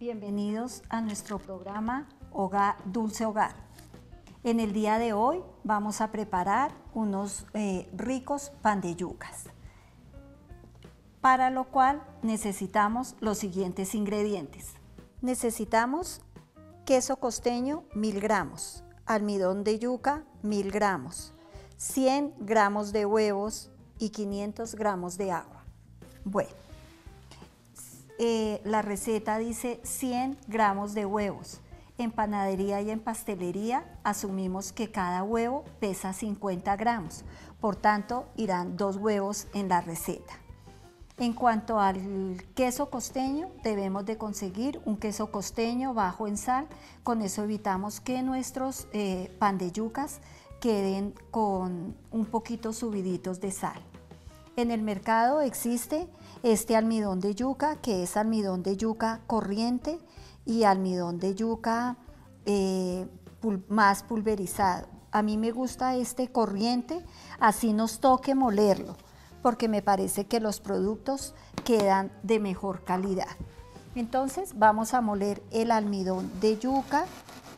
Bienvenidos a nuestro programa Hogar, Dulce Hogar. En el día de hoy vamos a preparar unos ricos pan de yucas, para lo cual necesitamos los siguientes ingredientes. Necesitamos queso costeño 1000 gramos, almidón de yuca 1000 gramos, 100 gramos de huevos y 500 gramos de agua. Bueno, la receta dice 100 gramos de huevos. En panadería y en pastelería asumimos que cada huevo pesa 50 gramos, por tanto irán 2 huevos en la receta. En cuanto al queso costeño, debemos de conseguir un queso costeño bajo en sal, con eso evitamos que nuestros pan de yucas queden con un poquito subiditos de sal. En el mercado existe este almidón de yuca, que es almidón de yuca corriente y almidón de yuca más pulverizado. A mí me gusta este corriente, así nos toque molerlo, porque me parece que los productos quedan de mejor calidad. Entonces vamos a moler el almidón de yuca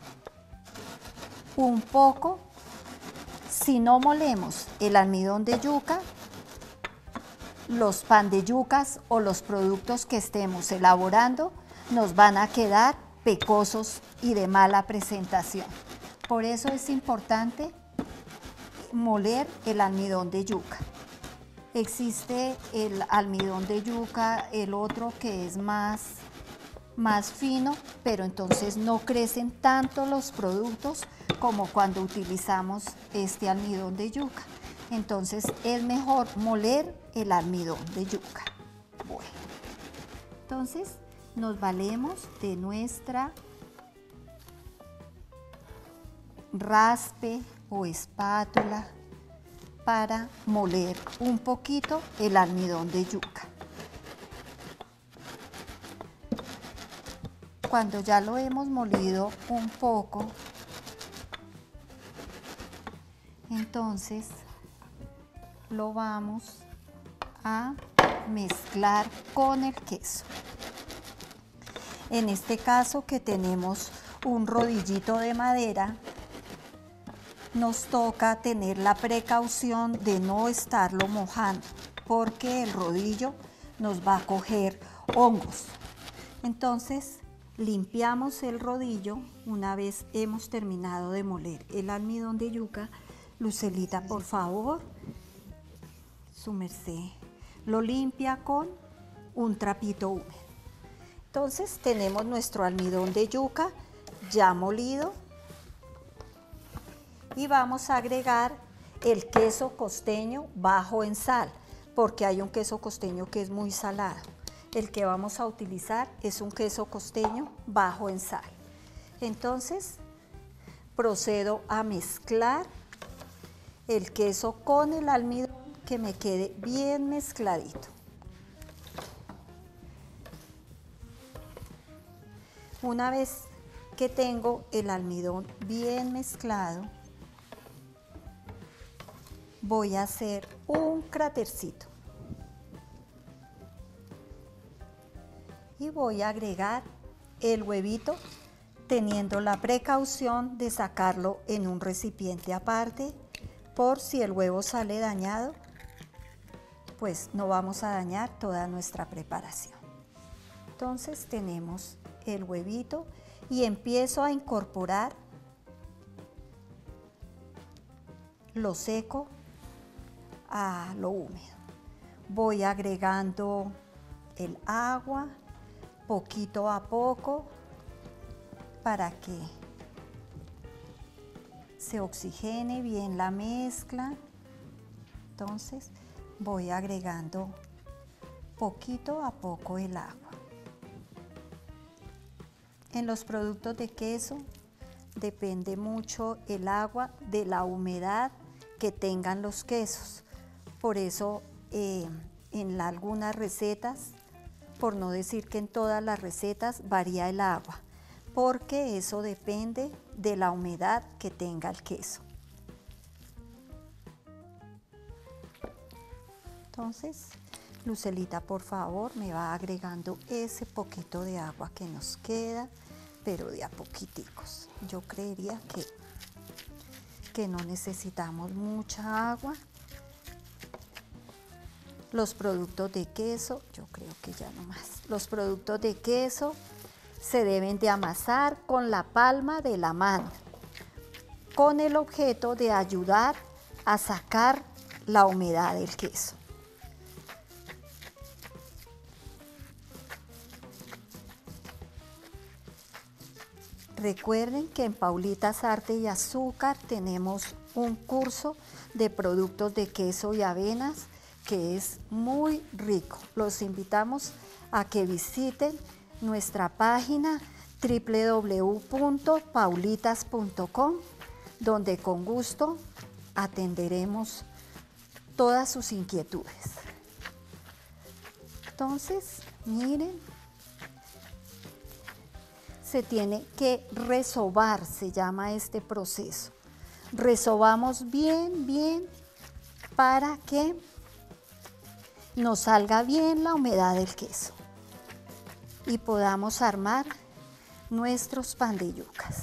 un poco. Si no molemos el almidón de yuca, los pan de yucas o los productos que estemos elaborando nos van a quedar pecosos y de mala presentación. Por eso es importante moler el almidón de yuca. Existe el almidón de yuca, el otro que es más fino, pero entonces no crecen tanto los productos como cuando utilizamos este almidón de yuca. Entonces es mejor moler el almidón de yuca. Bueno, entonces nos valemos de nuestra raspe o espátula para moler un poquito el almidón de yuca. Cuando ya lo hemos molido un poco, entonces lo vamos a mezclar con el queso. En este caso, que tenemos un rodillito de madera, nos toca tener la precaución de no estarlo mojando, porque el rodillo nos va a coger hongos. Entonces limpiamos el rodillo una vez hemos terminado de moler el almidón de yuca. Lucelita, por favor, su merced, lo limpia con un trapito húmedo. Entonces tenemos nuestro almidón de yuca ya molido y vamos a agregar el queso costeño bajo en sal, porque hay un queso costeño que es muy salado. El que vamos a utilizar es un queso costeño bajo en sal. Entonces procedo a mezclar el queso con el almidón, que me quede bien mezcladito. Una vez que tengo el almidón bien mezclado, voy a hacer un crátercito y voy a agregar el huevito, teniendo la precaución de sacarlo en un recipiente aparte, por si el huevo sale dañado, pues no vamos a dañar toda nuestra preparación. Entonces tenemos el huevito y empiezo a incorporar lo seco a lo húmedo. Voy agregando el agua poquito a poco para que se oxigene bien la mezcla. Entonces voy agregando poquito a poco el agua. En los productos de queso depende mucho el agua de la humedad que tengan los quesos. Por eso en algunas recetas, por no decir que en todas las recetas, varía el agua, porque eso depende de la humedad que tenga el queso. Entonces Lucelita, por favor, me va agregando ese poquito de agua que nos queda, pero de a poquiticos. Yo creería que no necesitamos mucha agua. Los productos de queso, yo creo que ya no más. Los productos de queso se deben de amasar con la palma de la mano, con el objeto de ayudar a sacar la humedad del queso. Recuerden que en Paulitas Arte y Azúcar tenemos un curso de productos de queso y avenas que es muy rico. Los invitamos a que visiten nuestra página www.paulitas.com, donde con gusto atenderemos todas sus inquietudes. Entonces, miren, se tiene que resobar, se llama este proceso. Resobamos bien, bien, para que nos salga bien la humedad del queso y podamos armar nuestros pan de yucas.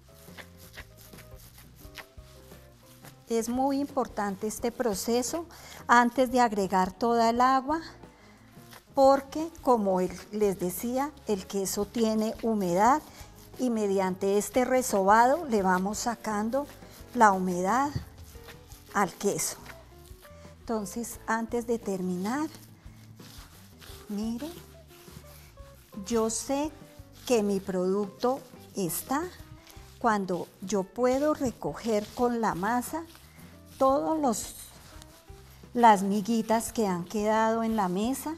Es muy importante este proceso antes de agregar toda el agua, porque como les decía, el queso tiene humedad y mediante este resobado le vamos sacando la humedad al queso. Entonces, antes de terminar, miren, yo sé que mi producto está cuando yo puedo recoger con la masa todas las miguitas que han quedado en la mesa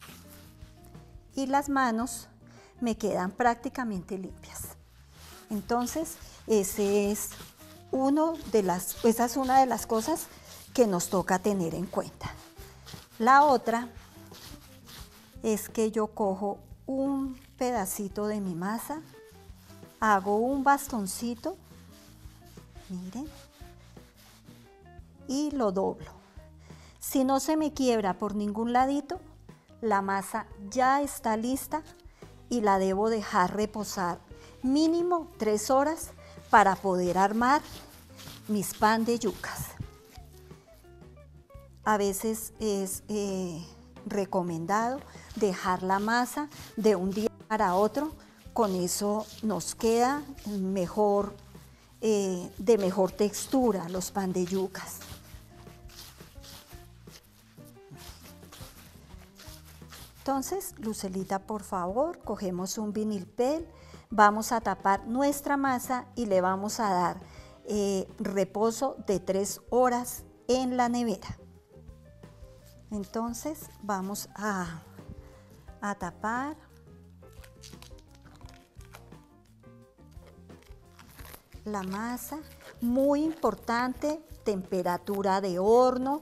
y las manos me quedan prácticamente limpias. Entonces, esa es una de las cosas que nos toca tener en cuenta. La otra es que yo cojo un pedacito de mi masa, hago un bastoncito, miren, y lo doblo. Si no se me quiebra por ningún ladito, la masa ya está lista y la debo dejar reposar mínimo 3 horas para poder armar mis pan de yucas. A veces es recomendado dejar la masa de un día para otro, con eso nos queda mejor, de mejor textura los pan de yucas. Entonces, Lucelita, por favor, cogemos un vinilpel, vamos a tapar nuestra masa y le vamos a dar reposo de 3 horas en la nevera. Entonces, vamos a tapar. La masa, muy importante, temperatura de horno,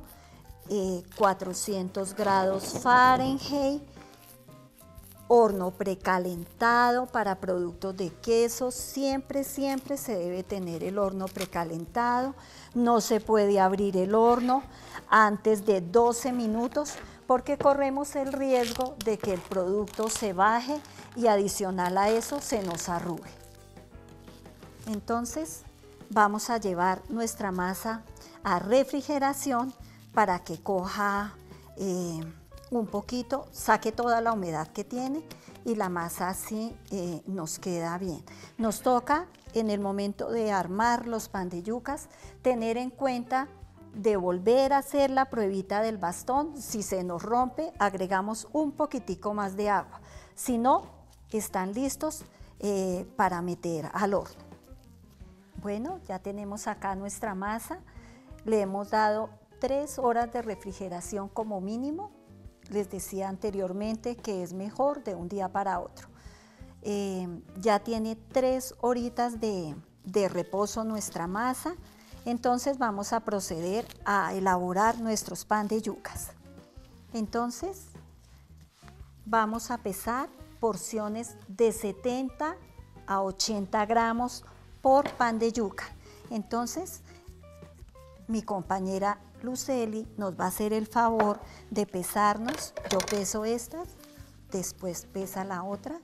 400 grados Fahrenheit, horno precalentado para productos de queso. Siempre, siempre se debe tener el horno precalentado. No se puede abrir el horno antes de 12 minutos porque corremos el riesgo de que el producto se baje y adicional a eso se nos arrugue. Entonces vamos a llevar nuestra masa a refrigeración para que coja un poquito, saque toda la humedad que tiene y la masa así nos queda bien. Nos toca en el momento de armar los pan de yucas tener en cuenta de volver a hacer la pruebita del bastón. Si se nos rompe, agregamos un poquitico más de agua. Si no, están listos para meter al horno. Bueno, ya tenemos acá nuestra masa. Le hemos dado 3 horas de refrigeración como mínimo. Les decía anteriormente que es mejor de un día para otro. Ya tiene 3 horitas de reposo nuestra masa. Entonces vamos a proceder a elaborar nuestros pan de yucas. Entonces vamos a pesar porciones de 70 a 80 gramos por pan de yuca. Entonces mi compañera Luceli nos va a hacer el favor de pesarnos. Yo peso estas, después pesa la otra,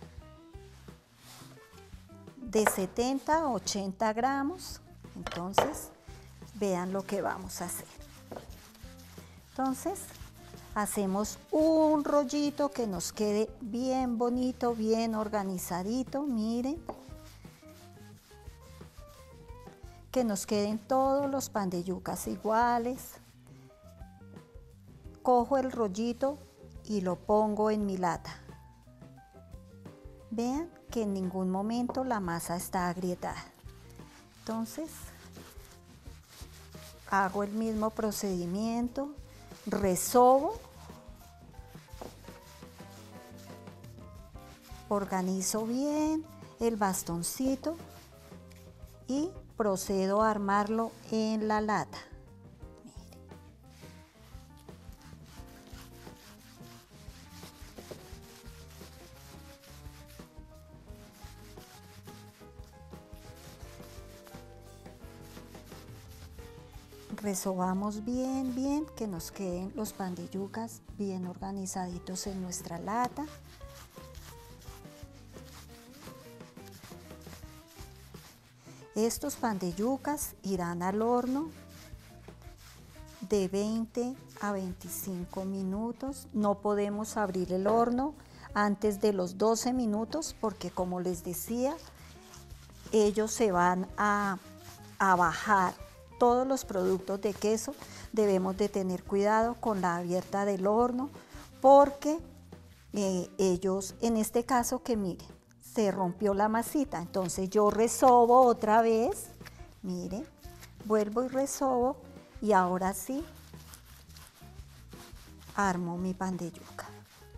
de 70 a 80 gramos. Entonces, vean lo que vamos a hacer. Entonces, hacemos un rollito que nos quede bien bonito, bien organizadito, miren. Que nos queden todos los pan de yucas iguales. Cojo el rollito y lo pongo en mi lata. Vean que en ningún momento la masa está agrietada. Entonces, hago el mismo procedimiento, resobo, organizo bien el bastoncito y procedo a armarlo en la lata. Miren. Resobamos bien, que nos queden los pan de yucas bien organizaditos en nuestra lata. Estos pan de yucas irán al horno de 20 a 25 minutos. No podemos abrir el horno antes de los 12 minutos porque, como les decía, ellos se van a bajar. Todos los productos de queso debemos de tener cuidado con la abierta del horno porque ellos, en este caso, que miren, se rompió la masita, entonces yo resobo otra vez, miren, vuelvo y resobo y ahora sí armo mi pan de yuca.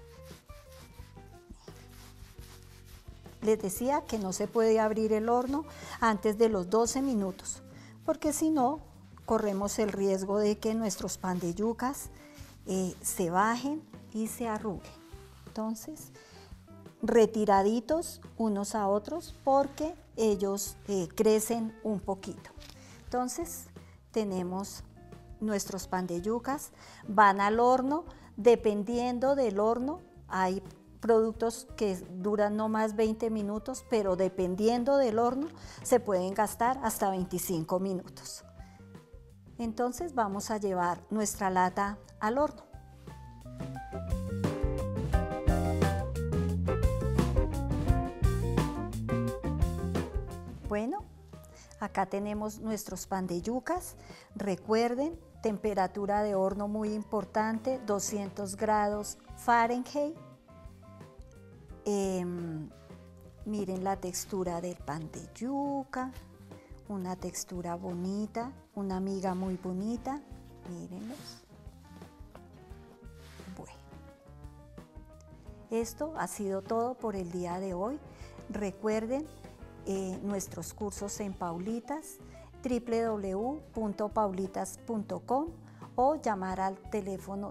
Les decía que no se puede abrir el horno antes de los 12 minutos, porque si no, corremos el riesgo de que nuestros pan de yucas se bajen y se arruguen. Entonces, retiraditos unos a otros porque ellos crecen un poquito. Entonces tenemos nuestros pan de yucas, van al horno, dependiendo del horno, hay productos que duran no más 20 minutos, pero dependiendo del horno se pueden gastar hasta 25 minutos. Entonces vamos a llevar nuestra lata al horno. Bueno, acá tenemos nuestros pan de yucas. Recuerden, temperatura de horno muy importante, 200 grados Fahrenheit. Miren la textura del pan de yuca, una textura bonita, una miga muy bonita. Mírenlos. Bueno, esto ha sido todo por el día de hoy. Recuerden, nuestros cursos en Paulitas, www.paulitas.com o llamar al teléfono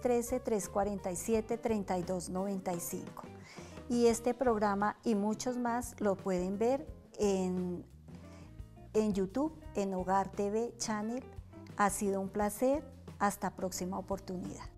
313-347-3295. Y este programa y muchos más lo pueden ver en YouTube, en Hogar TV Channel. Ha sido un placer. Hasta próxima oportunidad.